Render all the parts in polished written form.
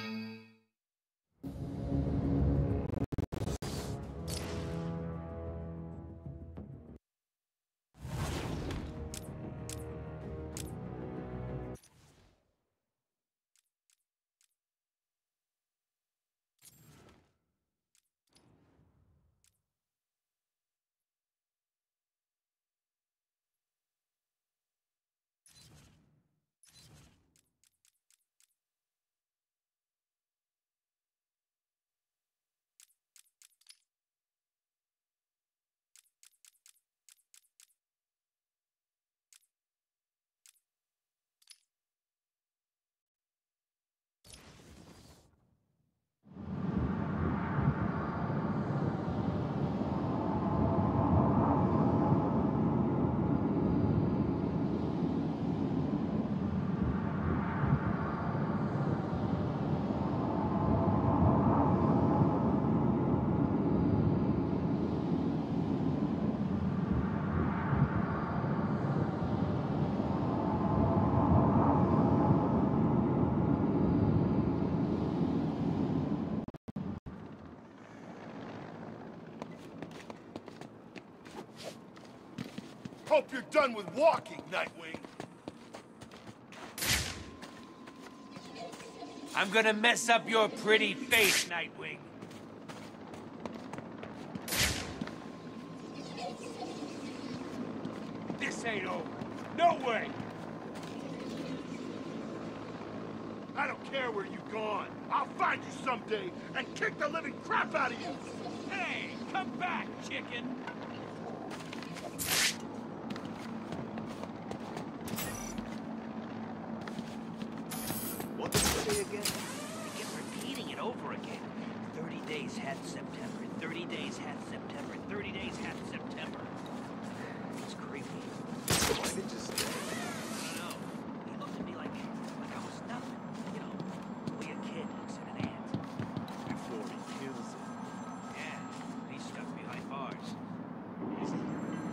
Hope you're done with walking, Nightwing. I'm gonna mess up your pretty face, Nightwing. This ain't over. No way! I don't care where you've gone. I'll find you someday and kick the living crap out of you! Hey, come back, chicken! What did you say again? They kept repeating it over again. 30 days hath September, 30 days hath September, 30 days hath September. It's creepy. Why did you stay? I don't know. He looked at me like I was nothing. You know, the way a kid looks at an ant. Before he kills it. Yeah, he stuck behind bars. Is he?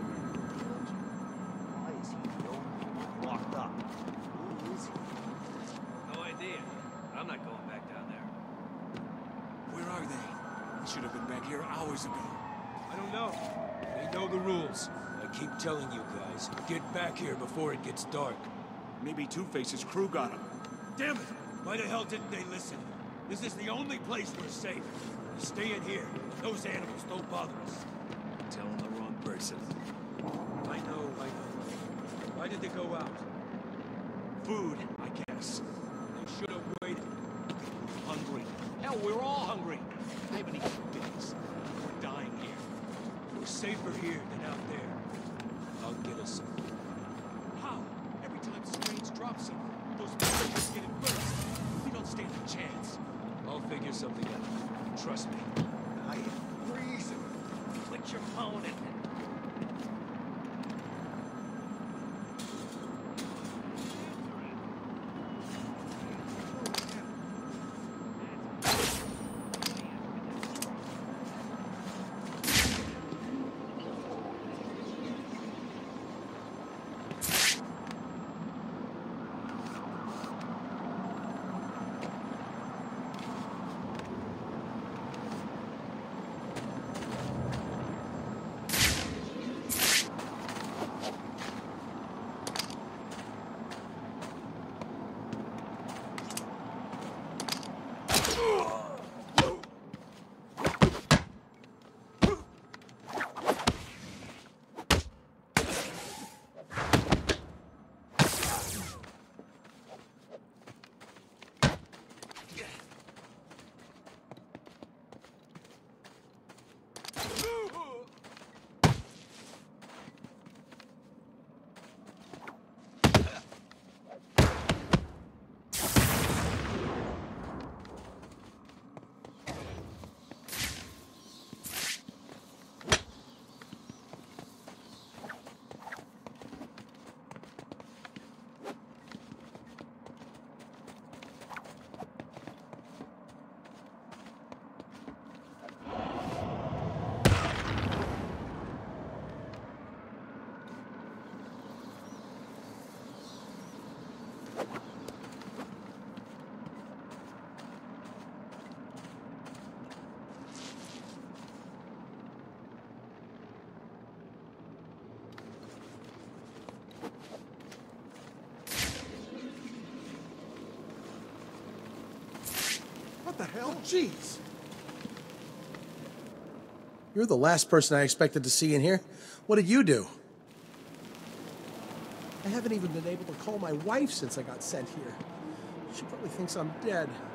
Why is he the only one locked up? Who is he? No idea. I'm not going back down there. Where are they? They should have been back here hours ago. I don't know. They know the rules. I keep telling you guys, get back here before it gets dark. Maybe Two-Face's crew got him. Damn it! Why the hell didn't they listen? This is the only place we're safe. Stay in here. Those animals don't bother us. Telling the wrong person. I know. Why did they go out? Food, I guess. They should have waited. Hungry. Hell, we're all hungry. I haven't eaten for days. We're dying here. We're safer here than out there. I'll get us some food. How? Every time Strange drops some, those bastards get it first. We don't stand a chance. I'll figure something out. Trust me. I am freezing. Quit your moaning. hell? Jeez. You're the last person I expected to see in here. What did you do? I haven't even been able to call my wife since I got sent here. She probably thinks I'm dead.